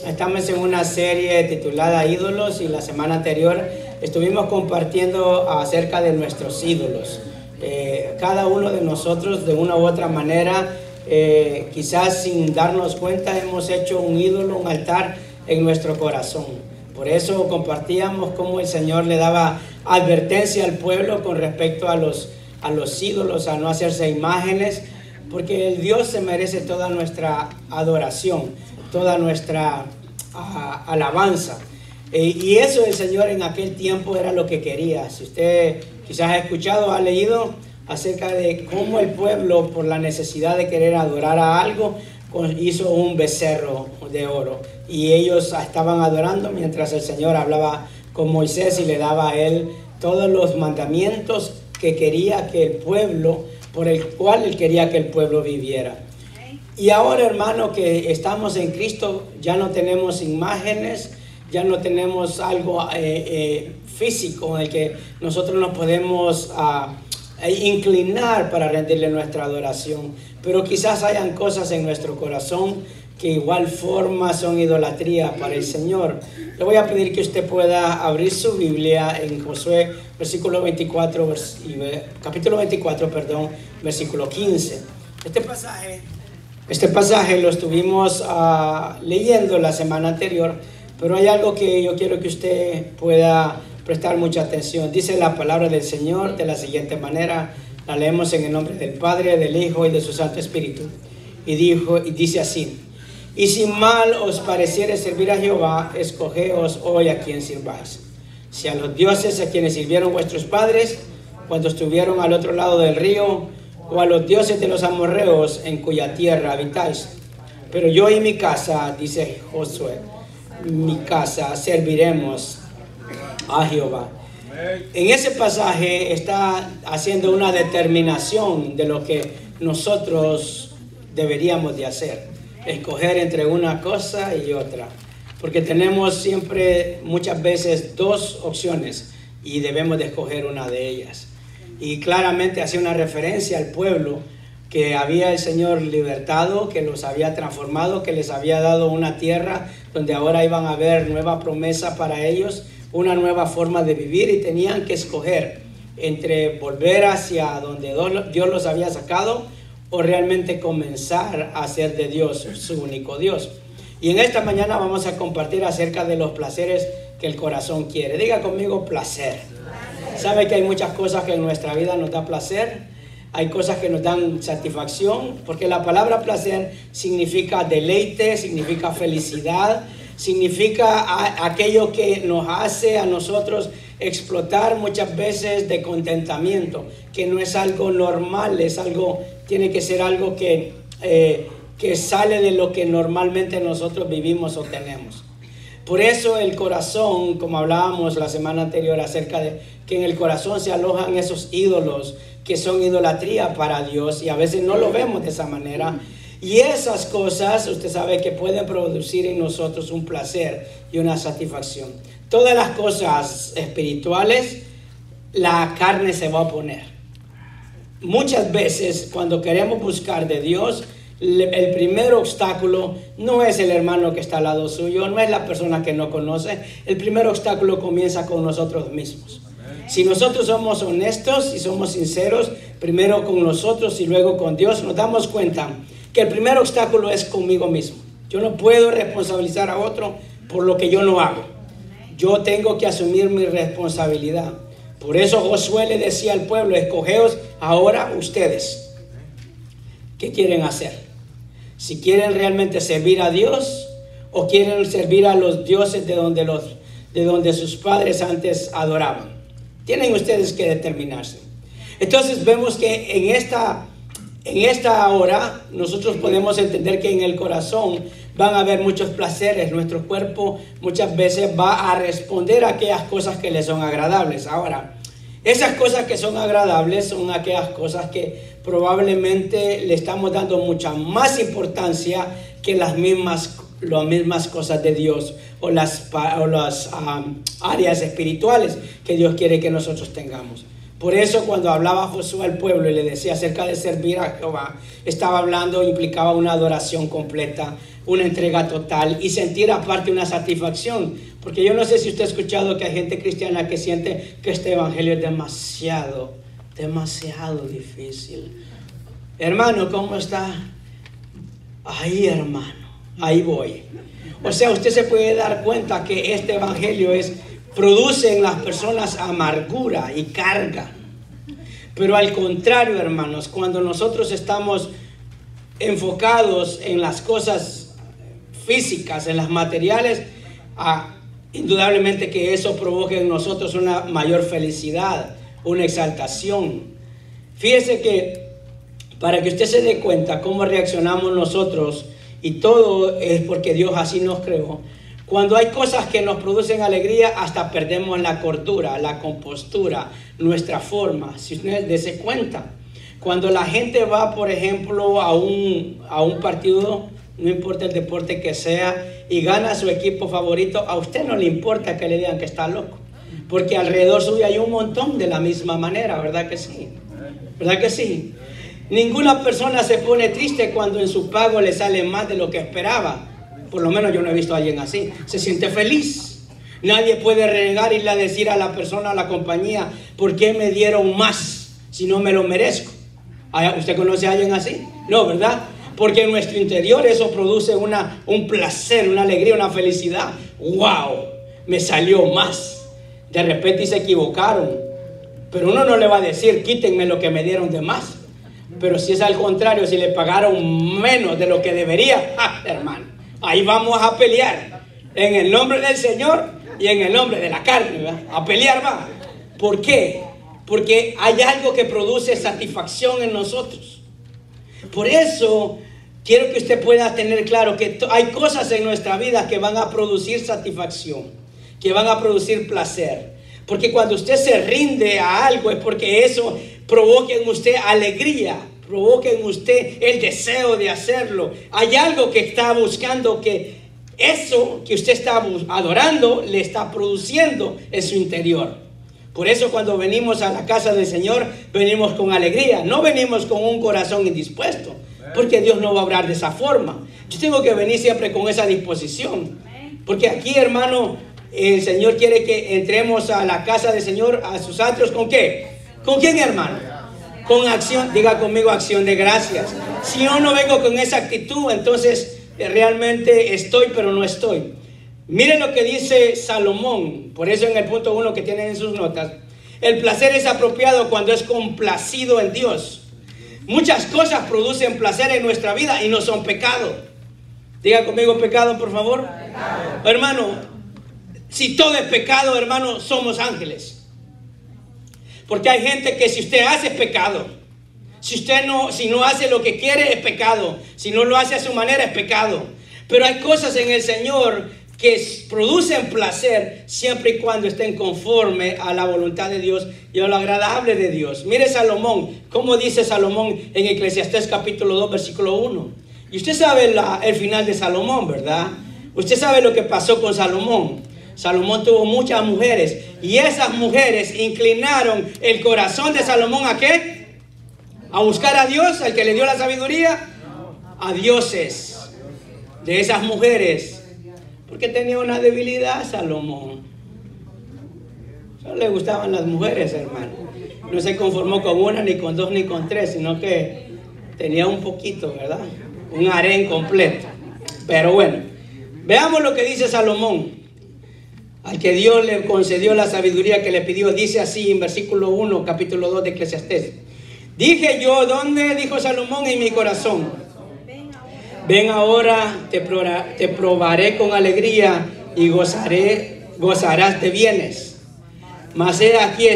Estamos en una serie titulada Ídolos y la semana anterior estuvimos compartiendo acerca de nuestros ídolos. Cada uno de nosotros de una u otra manera, quizás sin darnos cuenta, hemos hecho un ídolo, un altar en nuestro corazón. Por eso compartíamos cómo el Señor le daba advertencia al pueblo con respecto a los ídolos, a no hacerse imágenes, porque el Dios se merece toda nuestra adoración, toda nuestra alabanza. Y eso el Señor en aquel tiempo era lo que quería. Si usted quizás ha escuchado, ha leído acerca de cómo el pueblo, por la necesidad de querer adorar a algo, hizo un becerro de oro. Y ellos estaban adorando mientras el Señor hablaba con Moisés y le daba a él todos los mandamientos que quería que el pueblo, por el cual él quería que el pueblo viviera. Y ahora, hermano, que estamos en Cristo, ya no tenemos imágenes, ya no tenemos algo físico en el que nosotros nos podemos inclinar para rendirle nuestra adoración. Pero quizás hayan cosas en nuestro corazón que igual forma son idolatría para el Señor. Le voy a pedir que usted pueda abrir su Biblia en Josué capítulo 24, versículo 15. Este pasaje lo estuvimos leyendo la semana anterior, pero hay algo que yo quiero que usted pueda prestar mucha atención. Dice la palabra del Señor de la siguiente manera, la leemos en el nombre del Padre, del Hijo y de su Santo Espíritu. Y dice así: y si mal os pareciere servir a Jehová, escogeos hoy a quien sirváis. Si a los dioses a quienes sirvieron vuestros padres cuando estuvieron al otro lado del río, o a los dioses de los amorreos en cuya tierra habitáis. Pero yo y mi casa, dice Josué, mi casa serviremos a Jehová. En ese pasaje está haciendo una determinación de lo que nosotros deberíamos de hacer. Escoger entre una cosa y otra. Porque tenemos siempre, muchas veces, dos opciones y debemos de escoger una de ellas. Y claramente hacía una referencia al pueblo que había el Señor libertado, que los había transformado, que les había dado una tierra donde ahora iban a haber nueva promesa para ellos, una nueva forma de vivir, y tenían que escoger entre volver hacia donde Dios los había sacado o realmente comenzar a ser de Dios su único Dios. Y en esta mañana vamos a compartir acerca de los placeres que el corazón quiere. Diga conmigo: placer. Sabe que hay muchas cosas que en nuestra vida nos da placer, hay cosas que nos dan satisfacción, porque la palabra placer significa deleite, significa felicidad, significa aquello que nos hace a nosotros explotar muchas veces de contentamiento, que no es algo normal, tiene que ser algo que sale de lo que normalmente nosotros vivimos o tenemos. Por eso el corazón, como hablábamos la semana anterior acerca de que en el corazón se alojan esos ídolos que son idolatría para Dios, y a veces no lo vemos de esa manera. Y esas cosas, usted sabe que pueden producir en nosotros un placer y una satisfacción. Todas las cosas espirituales, la carne se va a oponer. Muchas veces cuando queremos buscar de Dios, el primer obstáculo no es el hermano que está al lado suyo, no es la persona que no conoce. El primer obstáculo comienza con nosotros mismos. Si nosotros somos honestos y somos sinceros, primero con nosotros y luego con Dios, nos damos cuenta que el primer obstáculo es conmigo mismo. Yo no puedo responsabilizar a otro por lo que yo no hago. Yo tengo que asumir mi responsabilidad. Por eso Josué le decía al pueblo: escogeos ahora ustedes. ¿Qué quieren hacer? Si quieren realmente servir a Dios o quieren servir a los dioses de donde sus padres antes adoraban. Tienen ustedes que determinarse. Entonces vemos que en esta hora nosotros podemos entender que en el corazón van a haber muchos placeres. Nuestro cuerpo muchas veces va a responder a aquellas cosas que le son agradables. Ahora, esas cosas que son agradables son aquellas cosas que probablemente le estamos dando mucha más importancia que las mismas cosas de Dios o las áreas espirituales que Dios quiere que nosotros tengamos. Por eso cuando hablaba Josué al pueblo y le decía acerca de servir a Jehová, estaba hablando, implicaba una adoración completa una entrega total y sentir aparte una satisfacción. Porque yo no sé si usted ha escuchado que hay gente cristiana que siente que este evangelio es demasiado difícil. Hermano, ¿cómo está? Ahí, hermano, ahí voy. O sea, usted se puede dar cuenta que este evangelio produce en las personas amargura y carga. Pero al contrario, hermanos, cuando nosotros estamos enfocados en las cosas físicas, en las materiales, indudablemente que eso provoca en nosotros una mayor felicidad, una exaltación. Fíjese que para que usted se dé cuenta cómo reaccionamos nosotros, y todo es porque Dios así nos creó, cuando hay cosas que nos producen alegría, hasta perdemos la cordura, la compostura, nuestra forma. Si usted dése cuenta, cuando la gente va, por ejemplo, a un partido, no importa el deporte que sea, y gana su equipo favorito, a usted no le importa que le digan que está loco, porque alrededor suyo hay un montón de la misma manera, ¿verdad que sí? ¿Verdad que sí? Ninguna persona se pone triste cuando en su pago le sale más de lo que esperaba. Por lo menos yo no he visto a alguien así. Se siente feliz. Nadie puede renegar y a decir a la persona, a la compañía, ¿por qué me dieron más si no me lo merezco? ¿Usted conoce a alguien así? No, ¿verdad? Porque en nuestro interior eso produce un placer, una alegría, una felicidad. ¡Wow! Me salió más. De repente se equivocaron. Pero uno no le va a decir, quítenme lo que me dieron de más. Pero si es al contrario, si le pagaron menos de lo que debería, hermano, ahí vamos a pelear en el nombre del Señor y en el nombre de la carne, ¿verdad? A pelear va. ¿Por qué? Porque hay algo que produce satisfacción en nosotros. Por eso quiero que usted pueda tener claro que hay cosas en nuestra vida que van a producir satisfacción, que van a producir placer. Porque cuando usted se rinde a algo es porque eso provoca en usted alegría, provoca en usted el deseo de hacerlo. Hay algo que está buscando, que eso que usted está adorando le está produciendo en su interior. Por eso cuando venimos a la casa del Señor, venimos con alegría, no venimos con un corazón indispuesto, porque Dios no va a obrar de esa forma. Yo tengo que venir siempre con esa disposición, porque aquí, hermano, el Señor quiere que entremos a la casa del Señor, a sus atrios, ¿con qué? ¿Con quién, hermano? Con acción, diga conmigo, acción de gracias. Si yo no vengo con esa actitud, entonces realmente estoy, pero no estoy. Miren lo que dice Salomón, por eso en el punto 1 que tienen en sus notas. El placer es apropiado cuando es complacido en Dios. Muchas cosas producen placer en nuestra vida y no son pecado. Diga conmigo pecado, por favor. Pecado. Hermano, si todo es pecado, hermano, somos ángeles. Porque hay gente que si usted hace es pecado. Si no hace lo que quiere es pecado. Si no lo hace a su manera es pecado. Pero hay cosas en el Señor que producen placer siempre y cuando estén conforme a la voluntad de Dios y a lo agradable de Dios. Mire Salomón, cómo dice Salomón en Eclesiastés capítulo 2 versículo 1. Y usted sabe el final de Salomón, ¿verdad? Usted sabe lo que pasó con Salomón. Salomón tuvo muchas mujeres y esas mujeres inclinaron el corazón de Salomón ¿a qué? A buscar a Dios, al que le dio la sabiduría, a dioses de esas mujeres. Porque tenía una debilidad Salomón. Solo le gustaban las mujeres, hermano. No se conformó con una, ni con dos, ni con tres, sino que tenía un poquito, ¿verdad? Un harén completo. Pero bueno, veamos lo que dice Salomón. Al que Dios le concedió la sabiduría que le pidió, dice así en versículo 1, capítulo 2 de Eclesiastés. Dije yo, ¿dónde? Dijo Salomón, en mi corazón. Ven ahora, te probaré con alegría y gozarás de bienes. Mas he aquí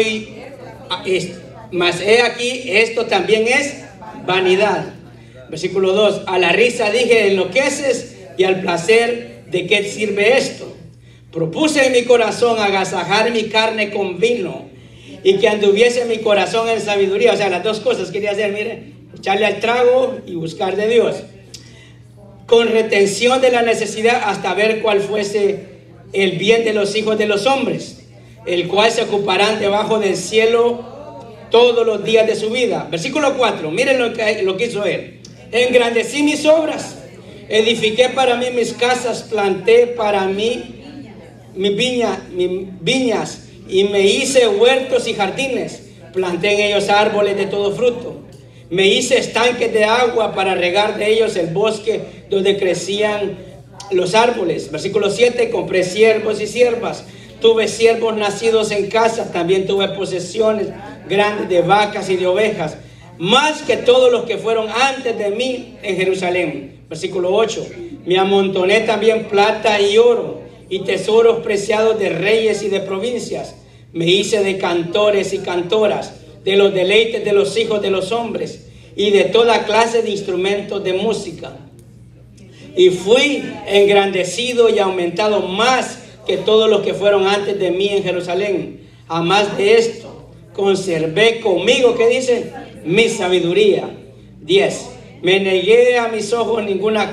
esto también es vanidad. Versículo 2, a la risa dije, enloqueces, y al placer, ¿de qué sirve esto? Propuse en mi corazón agasajar mi carne con vino y que anduviese mi corazón en sabiduría. O sea, las dos cosas quería hacer, mire, echarle al trago y buscar de Dios. Con retención de la necesidad hasta ver cuál fuese el bien de los hijos de los hombres, el cual se ocuparán debajo del cielo todos los días de su vida. Versículo 4, miren lo que hizo él. Engrandecí mis obras Edifiqué para mí mis casas, planté para mí mis viñas y me hice huertos y jardines. Planté en ellos árboles de todo fruto. Me hice estanques de agua para regar de ellos el bosque donde crecían los árboles. Versículo 7, compré siervos y siervas. Tuve siervos nacidos en casa. También tuve posesiones grandes de vacas y de ovejas, más que todos los que fueron antes de mí en Jerusalén. Versículo 8, me amontoné también plata y oro y tesoros preciados de reyes y de provincias. Me hice de cantores y cantoras, de los deleites de los hijos de los hombres y de toda clase de instrumentos de música. Y fui engrandecido y aumentado más que todos los que fueron antes de mí en Jerusalén. A más de esto, conservé conmigo, ¿qué dice? Mi sabiduría. 10. No negué a mis ojos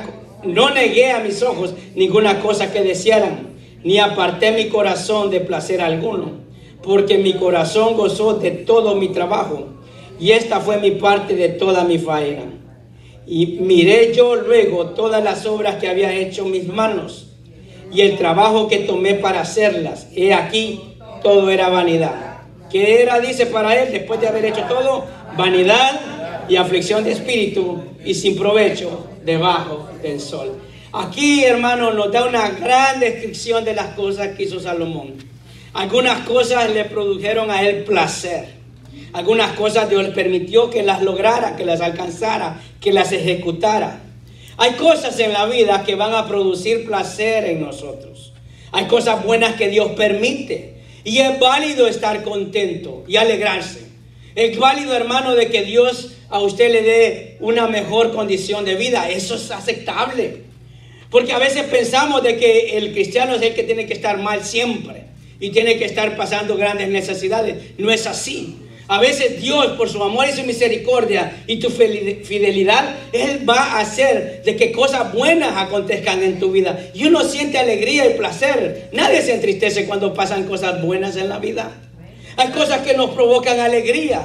ninguna cosa que desearan, ni aparté mi corazón de placer alguno, porque mi corazón gozó de todo mi trabajo, y esta fue mi parte de toda mi faena. Y miré yo luego todas las obras que había hecho mis manos, y el trabajo que tomé para hacerlas. He aquí, todo era vanidad. ¿Qué era, dice, para él, después de haber hecho todo? Vanidad y aflicción de espíritu, y sin provecho debajo del sol. Aquí, hermano, nos da una gran descripción de las cosas que hizo Salomón. Algunas cosas le produjeron a él placer. Algunas cosas Dios le permitió que las lograra, que las alcanzara, que las ejecutara. Hay cosas en la vida que van a producir placer en nosotros. Hay cosas buenas que Dios permite. Y es válido estar contento y alegrarse. Es válido, hermano, de que Dios a usted le dé una mejor condición de vida. Eso es aceptable. Porque a veces pensamos de que el cristiano es el que tiene que estar mal siempre y tiene que estar pasando grandes necesidades. No es así. A veces Dios, por su amor y su misericordia y tu fidelidad, Él va a hacer de que cosas buenas acontezcan en tu vida. Y uno siente alegría y placer. Nadie se entristece cuando pasan cosas buenas en la vida. Hay cosas que nos provocan alegría.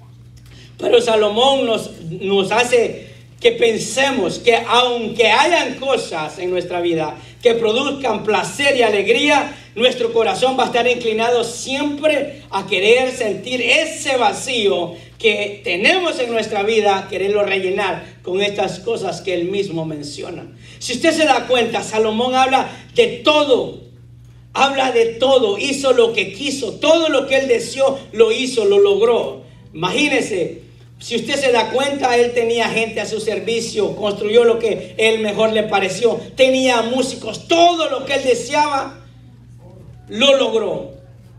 Pero Salomón nos hace que pensemos que aunque hayan cosas en nuestra vida que produzcan placer y alegría, nuestro corazón va a estar inclinado siempre a querer sentir ese vacío que tenemos en nuestra vida, quererlo rellenar con estas cosas que él mismo menciona. Si usted se da cuenta, Salomón habla de todo. Habla de todo, hizo lo que quiso, todo lo que él deseó, lo hizo, lo logró. Imagínese, si usted se da cuenta, él tenía gente a su servicio, construyó lo que él mejor le pareció, tenía músicos, todo lo que él deseaba, lo logró.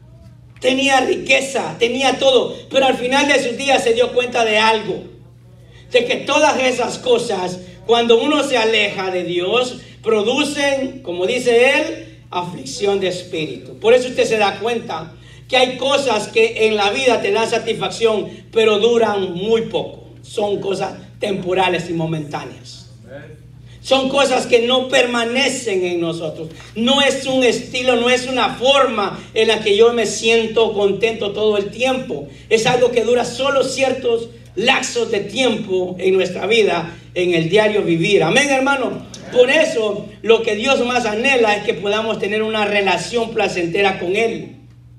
Tenía riqueza, tenía todo, pero al final de sus días se dio cuenta de algo, de que todas esas cosas, cuando uno se aleja de Dios, producen, como dice él, aflicción de espíritu. Por eso usted se da cuenta que hay cosas que en la vida te dan satisfacción, pero duran muy poco. Son cosas temporales y momentáneas. Son cosas que no permanecen en nosotros. No es un estilo, no es una forma en la que yo me siento contento todo el tiempo. Es algo que dura solo ciertos lapsos de tiempo en nuestra vida, en el diario vivir. Amén, hermano. Por eso, lo que Dios más anhela es que podamos tener una relación placentera con Él.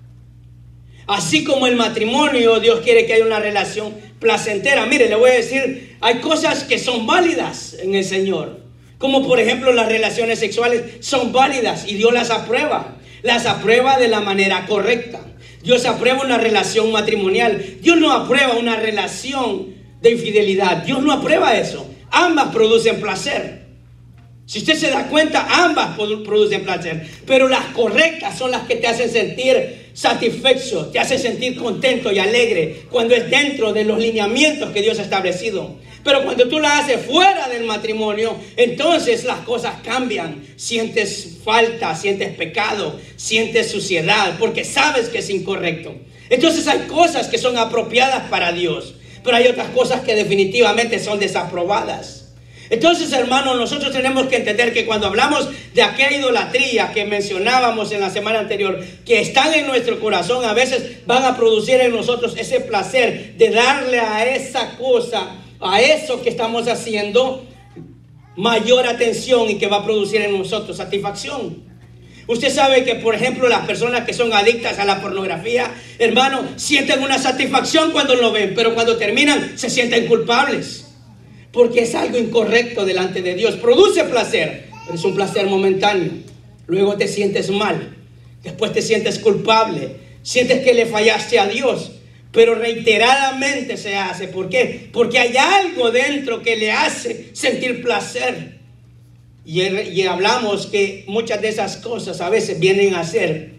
Así como el matrimonio, Dios quiere que haya una relación placentera. Mire, le voy a decir, hay cosas que son válidas en el Señor. Como por ejemplo las relaciones sexuales son válidas y Dios las aprueba. Las aprueba de la manera correcta. Dios aprueba una relación matrimonial. Dios no aprueba una relación de infidelidad. Dios no aprueba eso. Ambas producen placer. Si usted se da cuenta, ambas producen placer, pero las correctas son las que te hacen sentir satisfecho, te hacen sentir contento y alegre cuando es dentro de los lineamientos que Dios ha establecido. Pero cuando tú la haces fuera del matrimonio, entonces las cosas cambian. Sientes falta, sientes pecado, sientes suciedad, porque sabes que es incorrecto. Entonces hay cosas que son apropiadas para Dios, pero hay otras cosas que definitivamente son desaprobadas. Entonces, hermanos, nosotros tenemos que entender que cuando hablamos de aquella idolatría que mencionábamos en la semana anterior, que están en nuestro corazón, a veces van a producir en nosotros ese placer de darle a esa cosa, a eso que estamos haciendo, mayor atención y que va a producir en nosotros satisfacción. Usted sabe que, por ejemplo, las personas que son adictas a la pornografía, hermano, sienten una satisfacción cuando lo ven, pero cuando terminan se sienten culpables, porque es algo incorrecto delante de Dios. Produce placer, pero es un placer momentáneo. Luego te sientes mal, después te sientes culpable, sientes que le fallaste a Dios, pero reiteradamente se hace. ¿Por qué? Porque hay algo dentro que le hace sentir placer. Y hablamos que muchas de esas cosas a veces vienen a ser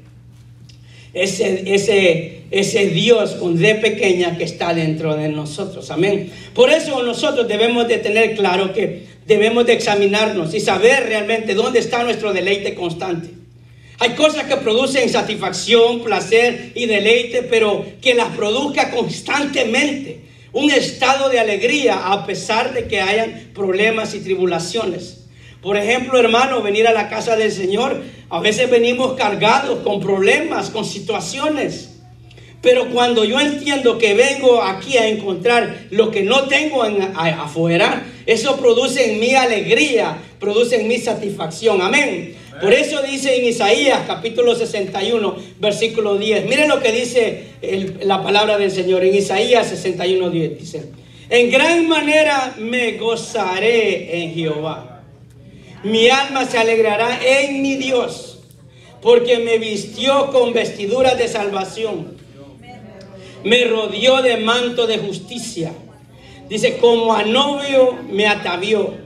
ese Dios con D pequeña que está dentro de nosotros. Amén. Por eso nosotros debemos de tener claro que debemos de examinarnos y saber realmente dónde está nuestro deleite constante. Hay cosas que producen satisfacción, placer y deleite, pero que las produzca constantemente. Un estado de alegría a pesar de que hayan problemas y tribulaciones. Por ejemplo, hermano, venir a la casa del Señor, a veces venimos cargados con problemas, con situaciones. Pero cuando yo entiendo que vengo aquí a encontrar lo que no tengo afuera, eso produce en mí alegría, produce en mí satisfacción. Amén. Por eso dice en Isaías capítulo 61, versículo 10. Miren lo que dice la palabra del Señor en Isaías 61, 10. Dice: en gran manera me gozaré en Jehová. Mi alma se alegrará en mi Dios, porque me vistió con vestiduras de salvación. Me rodeó de manto de justicia. Dice, como a novio me atavió,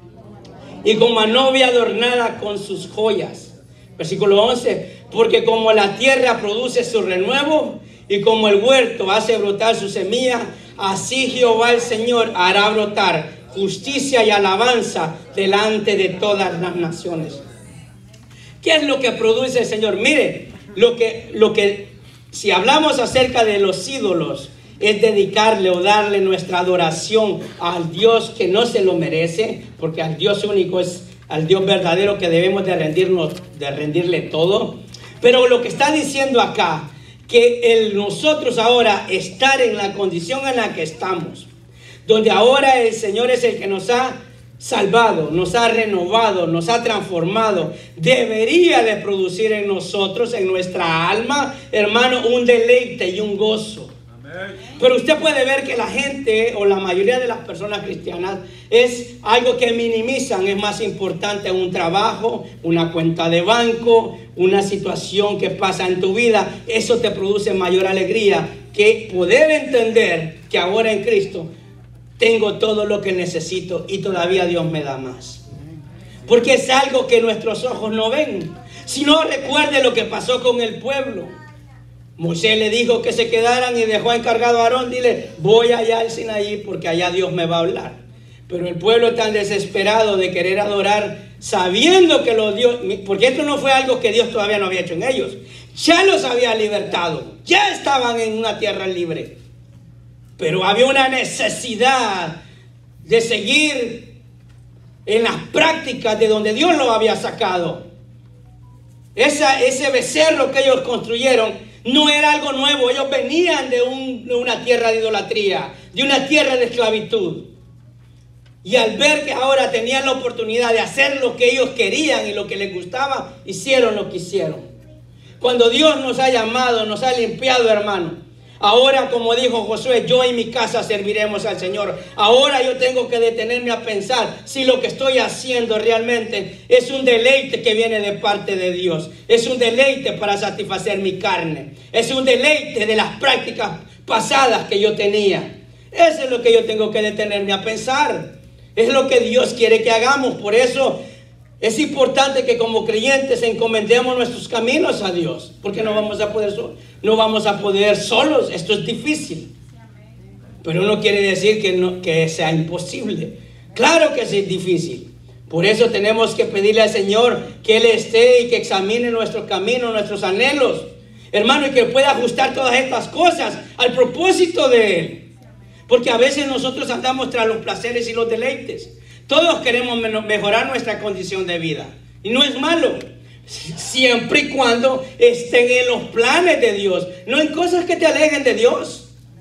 y como a novia adornada con sus joyas. Versículo 11, porque como la tierra produce su renuevo, y como el huerto hace brotar su semilla, así Jehová el Señor hará brotar justicia y alabanza delante de todas las naciones. ¿Qué es lo que produce el Señor? Mire, lo que si hablamos acerca de los ídolos, es dedicarle o darle nuestra adoración al Dios que no se lo merece, porque al Dios único es al Dios verdadero que debemos de rendirle todo. Pero lo que está diciendo acá, que nosotros ahora estar en la condición en la que estamos, donde ahora el Señor es el que nos ha salvado, nos ha renovado, nos ha transformado, debería de producir en nosotros, en nuestra alma, hermano, un deleite y un gozo. Amén. Pero usted puede ver que la gente o la mayoría de las personas cristianas es algo que minimizan. Es más importante un trabajo, una cuenta de banco, una situación que pasa en tu vida. Eso te produce mayor alegría que poder entender que ahora en Cristo tengo todo lo que necesito y todavía Dios me da más. Porque es algo que nuestros ojos no ven. Si no, recuerde lo que pasó con el pueblo. Moisés le dijo que se quedaran y dejó encargado a Aarón. Dile, voy allá al Sinaí porque allá Dios me va a hablar. Pero el pueblo tan desesperado de querer adorar, sabiendo que los Dios, porque esto no fue algo que Dios todavía no había hecho en ellos. Ya los había libertado. Ya estaban en una tierra libre. Pero había una necesidad de seguir en las prácticas de donde Dios los había sacado. Ese becerro que ellos construyeron no era algo nuevo. Ellos venían de una tierra de idolatría, de una tierra de esclavitud. Y al ver que ahora tenían la oportunidad de hacer lo que ellos querían y lo que les gustaba, hicieron lo que hicieron. Cuando Dios nos ha llamado, nos ha limpiado, hermano. Ahora, como dijo Josué, yo y mi casa serviremos al Señor. Ahora yo tengo que detenerme a pensar si lo que estoy haciendo realmente es un deleite que viene de parte de Dios. Es un deleite para satisfacer mi carne. Es un deleite de las prácticas pasadas que yo tenía. Eso es lo que yo tengo que detenerme a pensar. Es lo que Dios quiere que hagamos. Por eso es importante que como creyentes encomendemos nuestros caminos a Dios. Porque no vamos a poder solos. Esto es difícil. Pero no quiere decir que sea imposible. Claro que sí es difícil. Por eso tenemos que pedirle al Señor que Él esté y que examine nuestros caminos, nuestros anhelos. Hermano, y que pueda ajustar todas estas cosas al propósito de Él. Porque a veces nosotros andamos tras los placeres y los deleites. Todos queremos mejorar nuestra condición de vida. Y no es malo. Siempre y cuando estén en los planes de Dios. No en cosas que te alejen de Dios.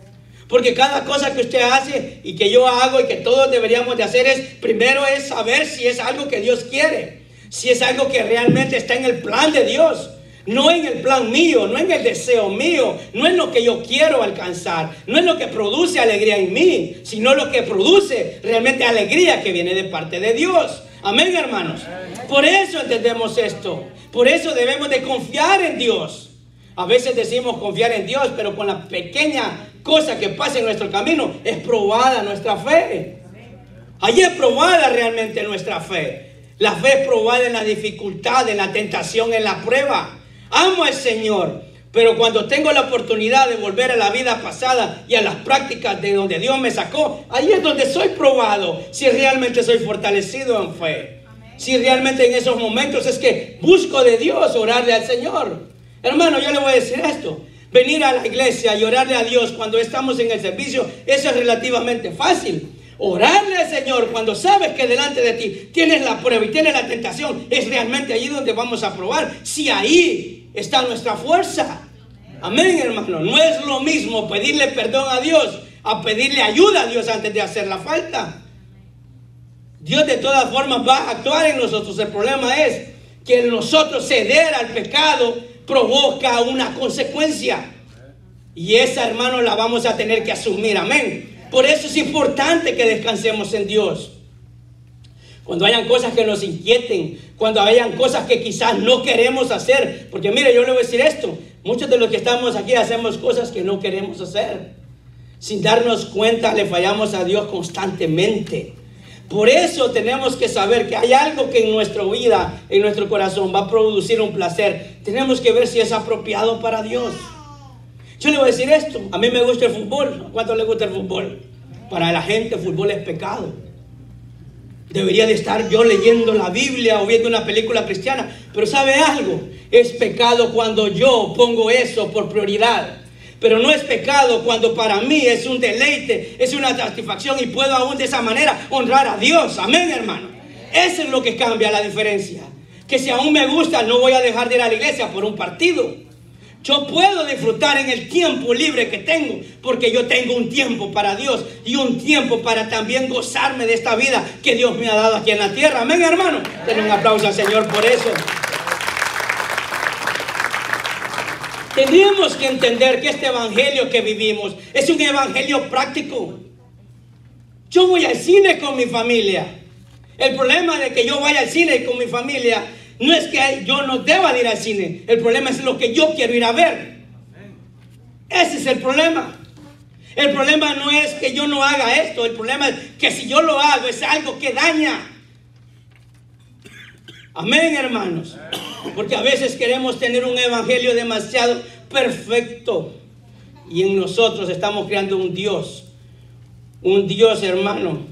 Porque cada cosa que usted hace y que yo hago y que todos deberíamos de hacer primero es saber si es algo que Dios quiere, si es algo que realmente está en el plan de Dios, no en el plan mío, no en el deseo mío, no en lo que yo quiero alcanzar, no es lo que produce alegría en mí, sino lo que produce realmente alegría que viene de parte de Dios. Amén, hermanos. Por eso entendemos esto, por eso debemos de confiar en Dios. A veces decimos confiar en Dios, pero con la pequeña cosa que pasa en nuestro camino es probada nuestra fe. Allí es probada realmente nuestra fe. La fe es probada en la dificultad, en la tentación, en la prueba. Amo al Señor, pero cuando tengo la oportunidad de volver a la vida pasada y a las prácticas de donde Dios me sacó, ahí es donde soy probado, si realmente soy fortalecido en fe. Si realmente en esos momentos es que busco de Dios, orarle al Señor. Hermano, yo le voy a decir esto. Venir a la iglesia y orarle a Dios cuando estamos en el servicio, eso es relativamente fácil. Orarle al Señor cuando sabes que delante de ti tienes la prueba y tienes la tentación, es realmente allí donde vamos a probar si ahí está nuestra fuerza. Amén, hermano. No es lo mismo pedirle perdón a Dios a pedirle ayuda a Dios antes de hacer la falta. Dios de todas formas va a actuar en nosotros. El problema es que nosotros ceder al pecado provoca una consecuencia. Y esa, hermano, la vamos a tener que asumir. Amén. Por eso es importante que descansemos en Dios. Cuando hayan cosas que nos inquieten, cuando hayan cosas que quizás no queremos hacer. Porque mire, yo le voy a decir esto. Muchos de los que estamos aquí hacemos cosas que no queremos hacer. Sin darnos cuenta, le fallamos a Dios constantemente. Por eso tenemos que saber que hay algo que en nuestra vida, en nuestro corazón, va a producir un placer. Tenemos que ver si es apropiado para Dios. Yo le voy a decir esto. A mí me gusta el fútbol. ¿A cuánto le gusta el fútbol? Para la gente, el fútbol es pecado. Debería de estar yo leyendo la Biblia o viendo una película cristiana. Pero ¿sabe algo? Es pecado cuando yo pongo eso por prioridad. Pero no es pecado cuando para mí es un deleite, es una satisfacción y puedo aún de esa manera honrar a Dios. Amén, hermano. Eso es lo que cambia la diferencia. Que si aún me gusta, no voy a dejar de ir a la iglesia por un partido. Yo puedo disfrutar en el tiempo libre que tengo, porque yo tengo un tiempo para Dios y un tiempo para también gozarme de esta vida que Dios me ha dado aquí en la tierra. Amén, hermano. Denle un aplauso al Señor por eso. Tenemos que entender que este evangelio que vivimos es un evangelio práctico. Yo voy al cine con mi familia. El problema de que yo vaya al cine con mi familia no es que yo no deba de ir al cine. El problema es lo que yo quiero ir a ver. Ese es el problema. El problema no es que yo no haga esto. El problema es que si yo lo hago es algo que daña. Amén, hermanos. Porque a veces queremos tener un evangelio demasiado perfecto y en nosotros estamos creando un Dios, hermano,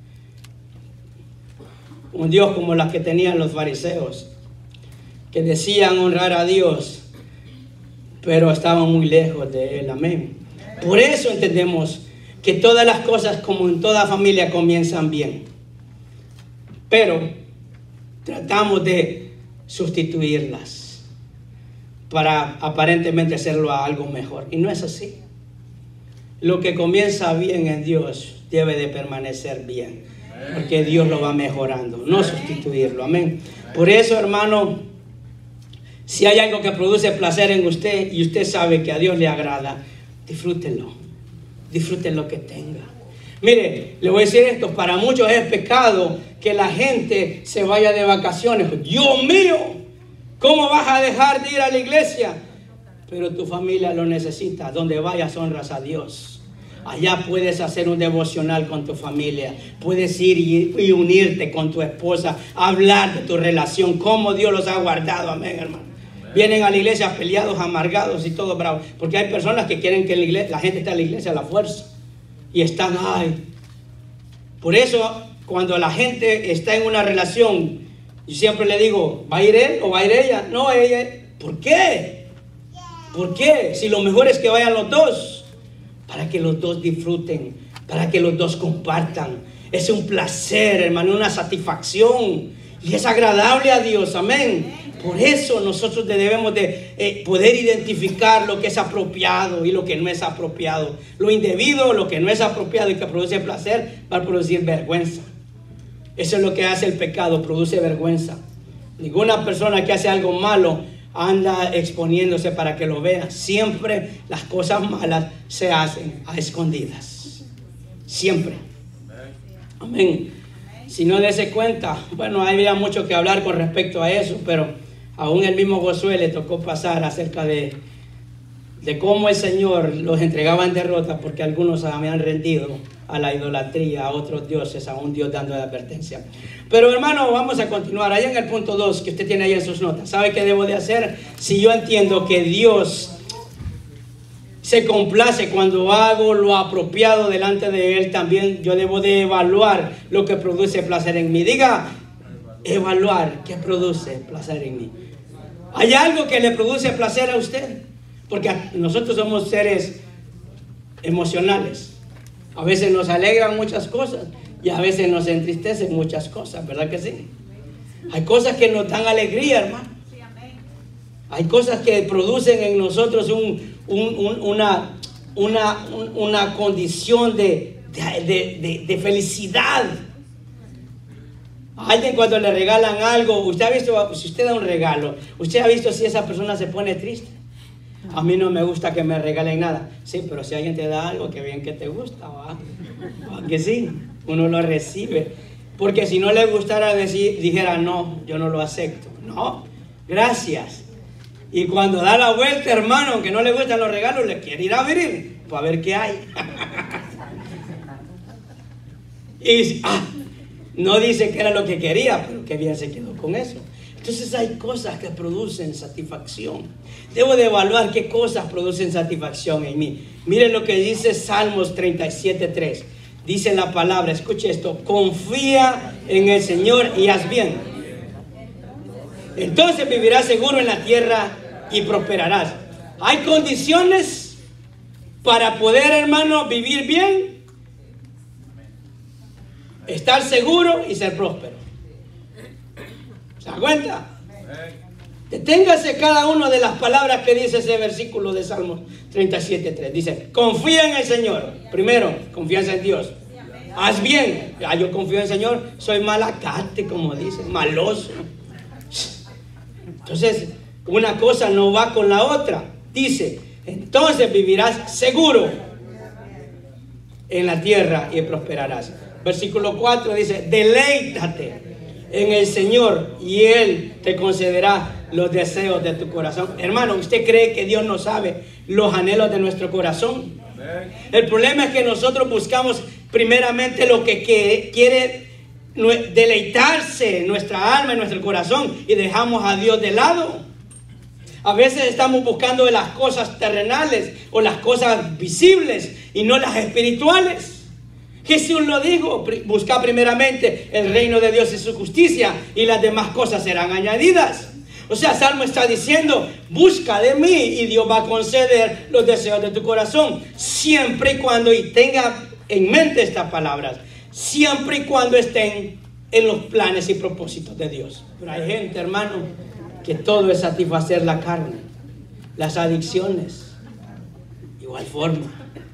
un Dios como las que tenían los fariseos, que decían honrar a Dios, pero estaban muy lejos de Él. Amén. Por eso entendemos que todas las cosas, como en toda familia, comienzan bien, pero tratamos de sustituirlas para aparentemente hacerlo a algo mejor. Y no es así. Lo que comienza bien en Dios debe de permanecer bien, porque Dios lo va mejorando, no sustituirlo. Amén. Por eso, hermano, si hay algo que produce placer en usted y usted sabe que a Dios le agrada, disfrútenlo. Disfruten lo que tenga. Mire, le voy a decir esto, para muchos es pecado que la gente se vaya de vacaciones. Dios mío, ¿cómo vas a dejar de ir a la iglesia? Pero tu familia lo necesita. Donde vayas honras a Dios. Allá puedes hacer un devocional con tu familia. Puedes ir y unirte con tu esposa, hablar de tu relación, cómo Dios los ha guardado. Amén, hermano. Vienen a la iglesia peleados, amargados y todo bravo. Porque hay personas que quieren que la gente esté en la iglesia a la fuerza. Y están ahí. Por eso, cuando la gente está en una relación, yo siempre le digo, ¿va a ir él o va a ir ella? No, ella. ¿Por qué? ¿Por qué? Si lo mejor es que vayan los dos. Para que los dos disfruten. Para que los dos compartan. Es un placer, hermano, una satisfacción. y es agradable a Dios. Amén. Por eso nosotros debemos de poder identificar lo que es apropiado y lo que no es apropiado. Lo indebido, lo que no es apropiado y que produce placer, va a producir vergüenza. Eso es lo que hace el pecado, produce vergüenza. Ninguna persona que hace algo malo anda exponiéndose para que lo vea. Siempre las cosas malas se hacen a escondidas. Siempre. Amén. Si no dese cuenta, bueno, había mucho que hablar con respecto a eso, pero aún el mismo Josué le tocó pasar acerca de cómo el Señor los entregaba en derrota porque algunos habían rendido a la idolatría, a otros dioses, a un Dios dando advertencia. Pero hermano, vamos a continuar. Ahí en el punto 2 que usted tiene ahí en sus notas. ¿Sabe qué debo de hacer? Si yo entiendo que Dios se complace cuando hago lo apropiado delante de Él, también yo debo de evaluar lo que produce placer en mí. Diga, evaluar qué produce placer en mí. ¿Hay algo que le produce placer a usted? Porque nosotros somos seres emocionales. A veces nos alegran muchas cosas y a veces nos entristecen muchas cosas, ¿verdad que sí? Hay cosas que nos dan alegría, hermano. Hay cosas que producen en nosotros una condición de felicidad. A alguien cuando le regalan algo, usted ha visto, si usted da un regalo, usted ha visto si esa persona se pone triste. A mí no me gusta que me regalen nada. Sí, pero si alguien te da algo, que bien que te gusta, ¿va? Que sí, uno lo recibe. Porque si no le gustara dijera, no, yo no lo acepto. No, gracias. Y cuando da la vuelta, hermano, aunque no le gustan los regalos, le quiere ir a abrir para ver qué hay. Y no dice que era lo que quería, pero qué bien se quedó con eso. Entonces hay cosas que producen satisfacción. Debo de evaluar qué cosas producen satisfacción en mí. Miren lo que dice Salmos 37:3. Dice la palabra, escuche esto: confía en el Señor y haz bien. Entonces vivirás seguro en la tierra y prosperarás. Hay condiciones para poder, hermano, vivir bien, estar seguro y ser próspero. ¿Se da cuenta? Deténgase cada una de las palabras que dice ese versículo de Salmos 37:3. Dice, confía en el Señor. Primero, confianza en Dios. Haz bien. Yo confío en el Señor. Soy malacate, como dice, maloso. Entonces, una cosa no va con la otra. Dice, entonces vivirás seguro en la tierra y prosperarás. Versículo 4 dice, deleítate en el Señor y Él te concederá los deseos de tu corazón. Hermano, ¿usted cree que Dios no sabe los anhelos de nuestro corazón? El problema es que nosotros buscamos primeramente lo que quiere deleitarse nuestra alma y nuestro corazón y dejamos a Dios de lado. A veces estamos buscando de las cosas terrenales o las cosas visibles y no las espirituales. Jesús lo dijo, busca primeramente el reino de Dios y su justicia y las demás cosas serán añadidas. O sea, Salmo está diciendo, busca de mí y Dios va a conceder los deseos de tu corazón, siempre y cuando, y tenga en mente estas palabras, siempre y cuando estén en los planes y propósitos de Dios. Pero hay gente, hermano, que todo es satisfacer la carne, las adicciones, igual forma.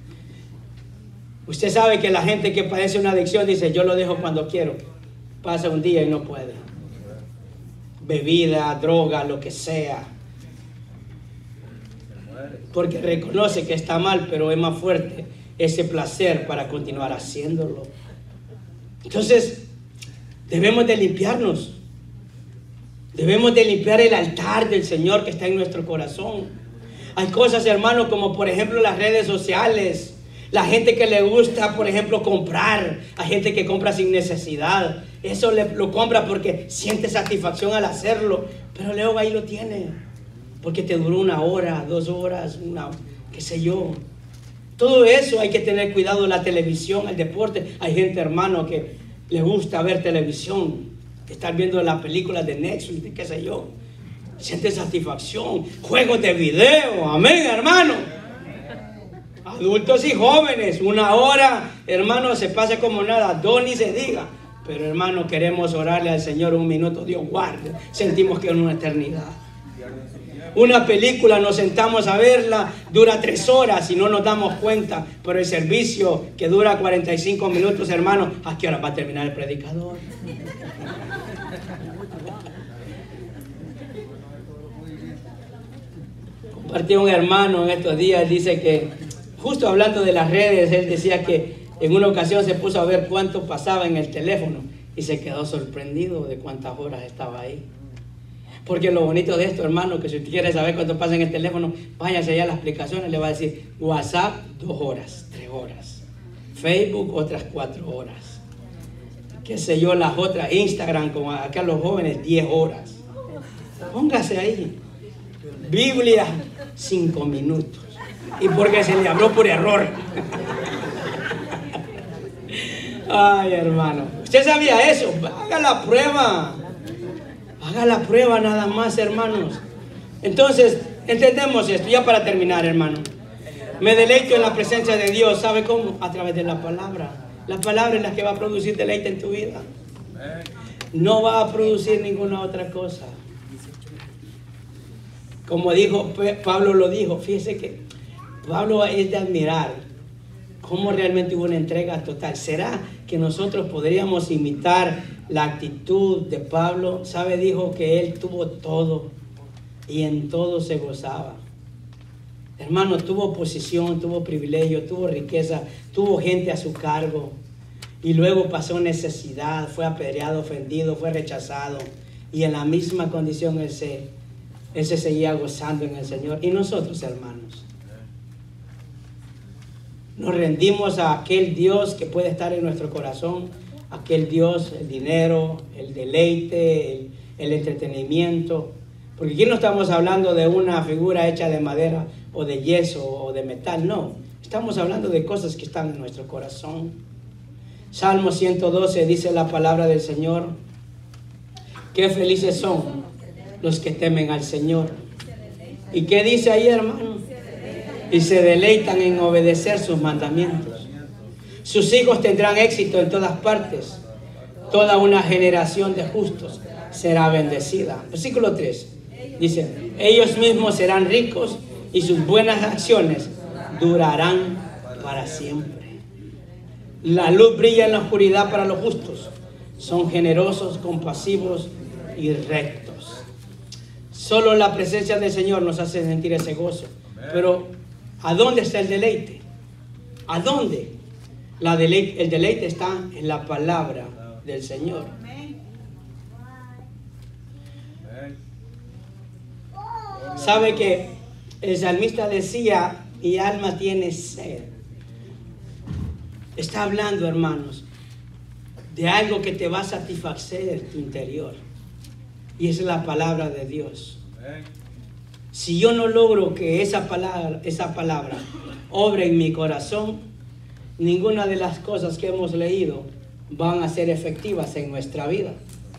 Usted sabe que la gente que padece una adicción dice, yo lo dejo cuando quiero. Pasa un día y no puede. Bebida, droga, lo que sea. Porque reconoce que está mal, pero es más fuerte ese placer para continuar haciéndolo. Entonces, debemos de limpiarnos. Debemos de limpiar el altar del Señor que está en nuestro corazón. Hay cosas, hermano, como por ejemplo las redes sociales. La gente que le gusta, por ejemplo, comprar. Hay gente que compra sin necesidad. Eso lo compra porque siente satisfacción al hacerlo. Pero luego ahí lo tiene. Porque te duró 1 hora, 2 horas, qué sé yo. Todo eso hay que tener cuidado. La televisión, el deporte. Hay gente, hermano, que le gusta ver televisión. Estar viendo las películas de Netflix, de qué sé yo. Siente satisfacción. Juegos de video. Amén, hermano. Adultos y jóvenes, 1 hora, hermano, se pasa como nada. 2 ni se diga. Pero hermano, queremos orarle al Señor un minuto. Dios guarde. Sentimos que es una eternidad. Una película nos sentamos a verla, dura 3 horas y no nos damos cuenta. Pero el servicio que dura 45 minutos, hermano, ¿a qué hora va a terminar el predicador? Compartí un hermano en estos días, dice que, justo hablando de las redes, él decía que en una ocasión se puso a ver cuánto pasaba en el teléfono y se quedó sorprendido de cuántas horas estaba ahí. Porque lo bonito de esto, hermano, que si usted quiere saber cuánto pasa en el teléfono, váyase allá a las aplicaciones, le va a decir WhatsApp 2 horas, 3 horas, Facebook otras 4 horas, qué sé yo, las otras, Instagram, como acá los jóvenes, 10 horas. Póngase ahí. Biblia, 5 minutos. Y porque se le habló por error. Ay, hermano. ¿Usted sabía eso? Haga la prueba. Haga la prueba nada más, hermanos. Entonces, entendemos esto. Ya para terminar, hermano. Me deleito en la presencia de Dios. ¿Sabe cómo? A través de la palabra. La palabra es la que va a producir deleite en tu vida. No va a producir ninguna otra cosa. Como dijo, Pablo lo dijo. Fíjese que Pablo es de admirar cómo realmente hubo una entrega total. ¿Será que nosotros podríamos imitar la actitud de Pablo? ¿Sabe? Dijo que él tuvo todo y en todo se gozaba. Hermano, tuvo posición, tuvo privilegio, tuvo riqueza, tuvo gente a su cargo y luego pasó necesidad, fue apedreado, ofendido, fue rechazado y en la misma condición él se seguía gozando en el Señor. Y nosotros, hermanos, nos rendimos a aquel Dios que puede estar en nuestro corazón, aquel Dios, el dinero, el deleite, el entretenimiento. Porque aquí no estamos hablando de una figura hecha de madera o de yeso o de metal, no. Estamos hablando de cosas que están en nuestro corazón. Salmo 112 dice la palabra del Señor: qué felices son los que temen al Señor. ¿Y qué dice ahí, hermano? Y se deleitan en obedecer sus mandamientos. Sus hijos tendrán éxito en todas partes. Toda una generación de justos será bendecida. Versículo 3 dice: ellos mismos serán ricos y sus buenas acciones durarán para siempre. La luz brilla en la oscuridad para los justos. Son generosos, compasivos y rectos. Solo la presencia del Señor nos hace sentir ese gozo. Pero ¿a dónde está el deleite? ¿A dónde? El deleite está en la palabra del Señor. ¿Sabe que el salmista decía: mi alma tiene sed? Está hablando, hermanos, de algo que te va a satisfacer tu interior. Y es la palabra de Dios. Si yo no logro que esa palabra obre en mi corazón, ninguna de las cosas que hemos leído van a ser efectivas en nuestra vida.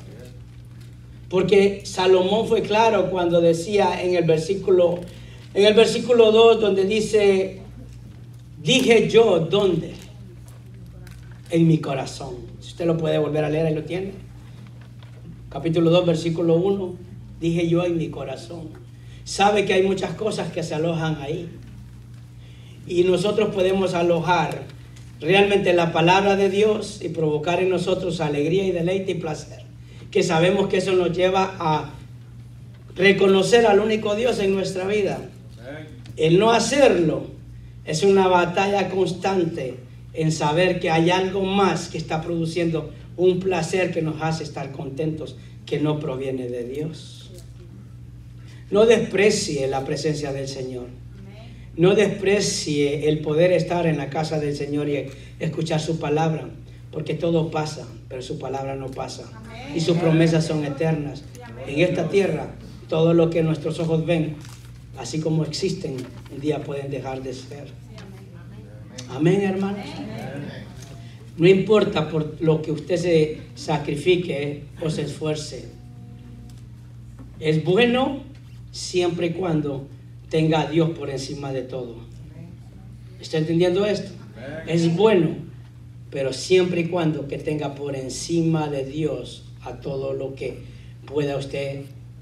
Porque Salomón fue claro cuando decía en el versículo 2, donde dice: dije yo, ¿dónde? En mi corazón. Si usted lo puede volver a leer, ahí lo tiene. Capítulo 2, versículo 1. Dije yo en mi corazón. Sabe que hay muchas cosas que se alojan ahí. Y nosotros podemos alojar realmente la palabra de Dios y provocar en nosotros alegría y deleite y placer. Que sabemos que eso nos lleva a reconocer al único Dios en nuestra vida. El no hacerlo es una batalla constante en saber que hay algo más que está produciendo un placer que nos hace estar contentos, que no proviene de Dios. No desprecie la presencia del Señor. No desprecie el poder estar en la casa del Señor y escuchar su palabra, porque todo pasa, pero su palabra no pasa. Y sus promesas son eternas. En esta tierra, todo lo que nuestros ojos ven, así como existen, un día pueden dejar de ser. Amén, hermanos. No importa por lo que usted se sacrifique o se esfuerce. Es bueno siempre y cuando tenga a Dios por encima de todo. ¿Está entendiendo esto? Es bueno pero siempre y cuando que tenga por encima de Dios a todo lo que pueda usted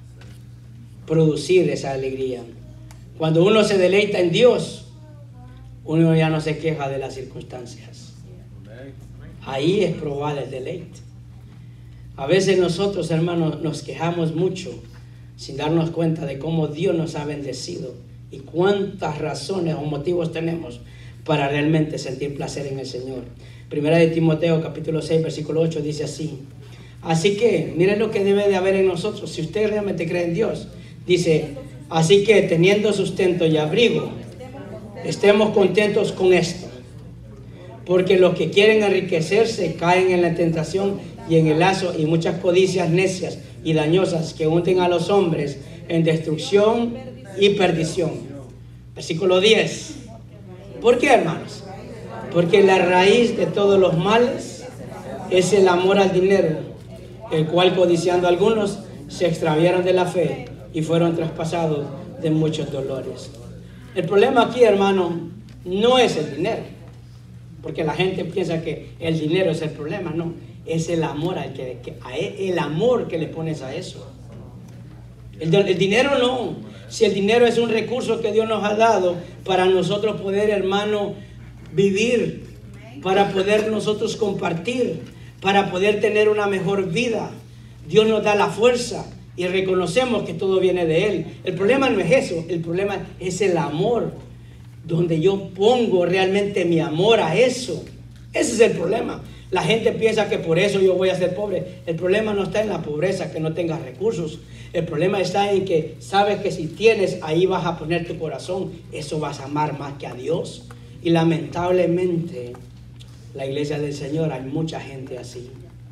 producir esa alegría. Cuando uno se deleita en Dios, uno ya no se queja de las circunstancias. Ahí es probable el deleite. A veces nosotros, hermanos, nos quejamos mucho sin darnos cuenta de cómo Dios nos ha bendecido y cuántas razones o motivos tenemos para realmente sentir placer en el Señor. Primera de Timoteo capítulo 6 versículo 8 dice así: así que miren lo que debe de haber en nosotros si usted realmente cree en Dios. Dice: así que teniendo sustento y abrigo, estemos contentos con esto, porque los que quieren enriquecerse caen en la tentación y en el lazo y muchas codicias necias y dañosas que hunden a los hombres en destrucción y perdición. Versículo 10. ¿Por qué, hermanos? Porque la raíz de todos los males es el amor al dinero, el cual codiciando algunos se extraviaron de la fe y fueron traspasados de muchos dolores. El problema aquí, hermano, no es el dinero, porque la gente piensa que el dinero es el problema. No, es el amor el amor que le pones a eso. El dinero no. Si el dinero es un recurso que Dios nos ha dado para nosotros poder, hermano, vivir, para poder nosotros compartir, para poder tener una mejor vida. Dios nos da la fuerza y reconocemos que todo viene de Él. El problema no es eso, el problema es el amor, donde yo pongo realmente mi amor a eso. Ese es el problema. La gente piensa que por eso yo voy a ser pobre. El problema no está en la pobreza, que no tengas recursos. El problema está en que sabes que si tienes, ahí vas a poner tu corazón. Eso vas a amar más que a Dios. Y lamentablemente, la iglesia del Señor, hay mucha gente así.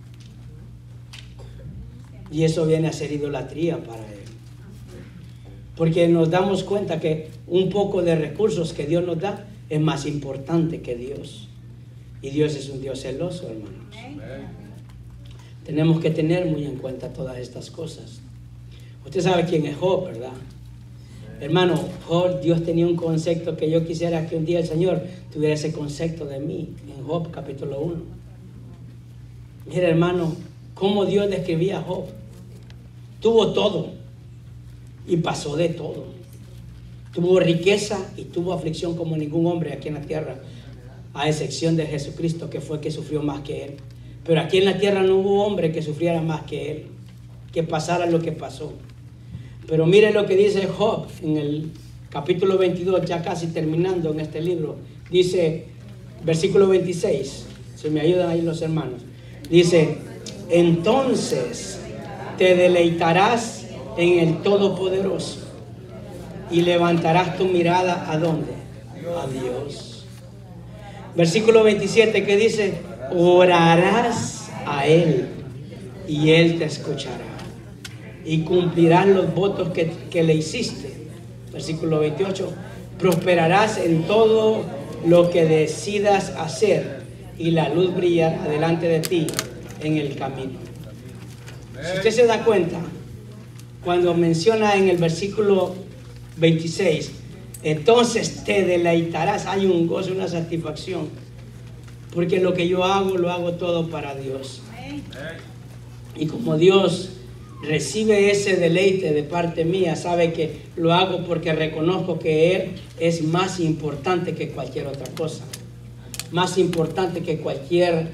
Y eso viene a ser idolatría para Él. Porque nos damos cuenta que un poco de recursos que Dios nos da es más importante que Dios. Y Dios es un Dios celoso, hermanos. Tenemos que tener muy en cuenta todas estas cosas. Usted sabe quién es Job, ¿verdad? Hermano, Job, Dios tenía un concepto que yo quisiera que un día el Señor tuviera ese concepto de mí. En Job capítulo 1. Mira, hermano, cómo Dios describía a Job. Tuvo todo y pasó de todo. Tuvo riqueza y tuvo aflicción como ningún hombre aquí en la tierra, a excepción de Jesucristo, que fue el que sufrió más que Él. Pero aquí en la tierra no hubo hombre que sufriera más que Él, que pasara lo que pasó. Pero mire lo que dice Job en el capítulo 22, ya casi terminando en este libro. Dice, versículo 26, si me ayudan ahí los hermanos. Dice: entonces te deleitarás en el Todopoderoso y levantarás tu mirada ¿a dónde? A Dios. Versículo 27 que dice: orarás a Él y Él te escuchará y cumplirás los votos que le hiciste. Versículo 28: prosperarás en todo lo que decidas hacer y la luz brillará delante de ti en el camino. Si usted se da cuenta, cuando menciona en el versículo 26, entonces te deleitarás, hay un gozo, una satisfacción, porque lo que yo hago, lo hago todo para Dios. Y como Dios recibe ese deleite de parte mía, sabe que lo hago porque reconozco que Él es más importante que cualquier otra cosa, más importante que cualquier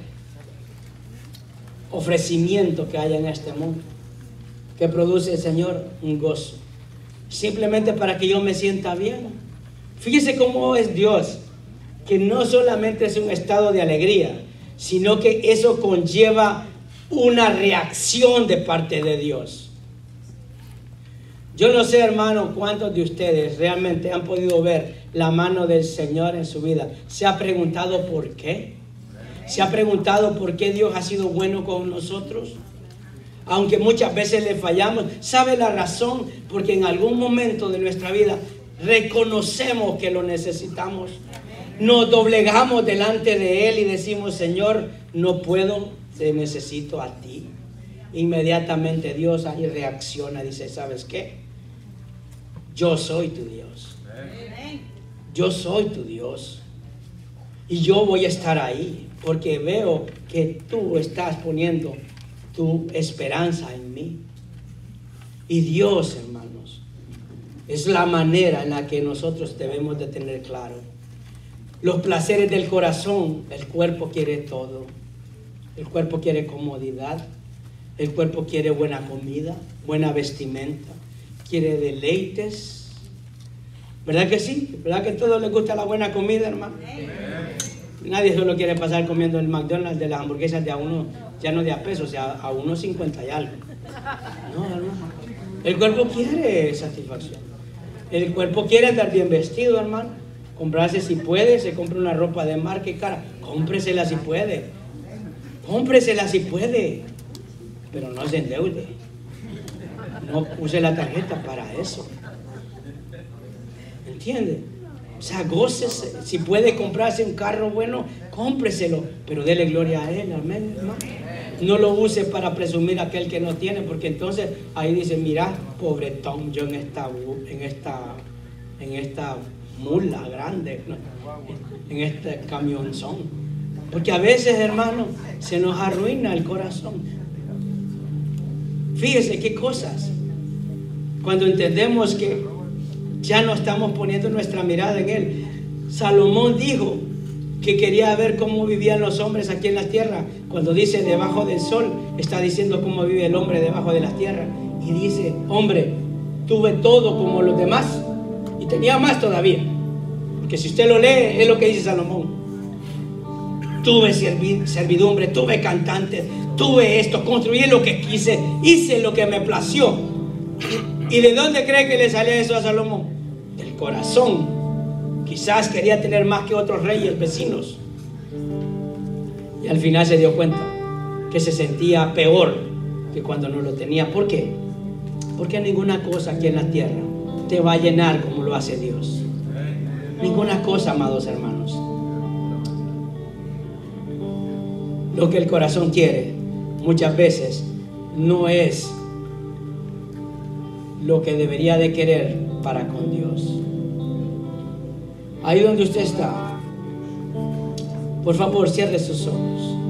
ofrecimiento que haya en este mundo, que produce el Señor un gozo, simplemente para que yo me sienta bien. Fíjese cómo es Dios, que no solamente es un estado de alegría, sino que eso conlleva una reacción de parte de Dios. Yo no sé, hermano, cuántos de ustedes realmente han podido ver la mano del Señor en su vida. ¿Se ha preguntado por qué? ¿Se ha preguntado por qué Dios ha sido bueno con nosotros? Aunque muchas veces le fallamos. ¿Sabe la razón? Porque en algún momento de nuestra vida reconocemos que lo necesitamos. Nos doblegamos delante de Él y decimos: Señor, no puedo, te necesito a ti. Inmediatamente Dios ahí reacciona, dice: ¿sabes qué? Yo soy tu Dios. Yo soy tu Dios. Y yo voy a estar ahí. porque veo que tú estás poniendo tu esperanza en mí. Y Dios, hermanos, es la manera en la que nosotros debemos de tener claro. Los placeres del corazón, el cuerpo quiere todo. El cuerpo quiere comodidad, el cuerpo quiere buena comida, buena vestimenta, quiere deleites. ¿Verdad que sí? ¿Verdad que a todos les gusta la buena comida, hermano? Nadie solo quiere pasar comiendo el McDonald's de las hamburguesas de a uno, ya no de a pesos, o sea, a 1.50 y algo. No, hermano. El cuerpo quiere satisfacción. El cuerpo quiere andar bien vestido, hermano. Comprarse si puede, se compra una ropa de marca y cara. Cómpresela si puede. Cómpresela si puede. Pero no se endeude. No use la tarjeta para eso. ¿Entiende? O sea, gócese. Si puede comprarse un carro bueno, cómpreselo. Pero dele gloria a Él, amén, hermano. No lo use para presumir a aquel que no tiene, porque entonces ahí dice, mira, pobretón, yo en esta mula grande, ¿no? En este camionzón. Porque a veces, hermano, se nos arruina el corazón. Fíjese qué cosas. Cuando entendemos que ya no estamos poniendo nuestra mirada en Él. Salomón dijo que quería ver cómo vivían los hombres aquí en la tierra. Cuando dice debajo del sol, está diciendo cómo vive el hombre debajo de la tierra. Y dice, hombre, tuve todo como los demás y tenía más todavía. Porque si usted lo lee, es lo que dice Salomón. Tuve servidumbre, tuve cantantes, tuve esto, construí lo que quise, hice lo que me plació. ¿Y de dónde cree que le salía eso a Salomón? Del corazón. Quizás quería tener más que otros reyes vecinos. Y al final se dio cuenta que se sentía peor que cuando no lo tenía. ¿Por qué? Porque ninguna cosa aquí en la tierra te va a llenar como lo hace Dios. Ninguna cosa, amados hermanos. Lo que el corazón quiere muchas veces no es lo que debería de querer para con Dios. Ahí donde usted está, por favor, cierre sus ojos.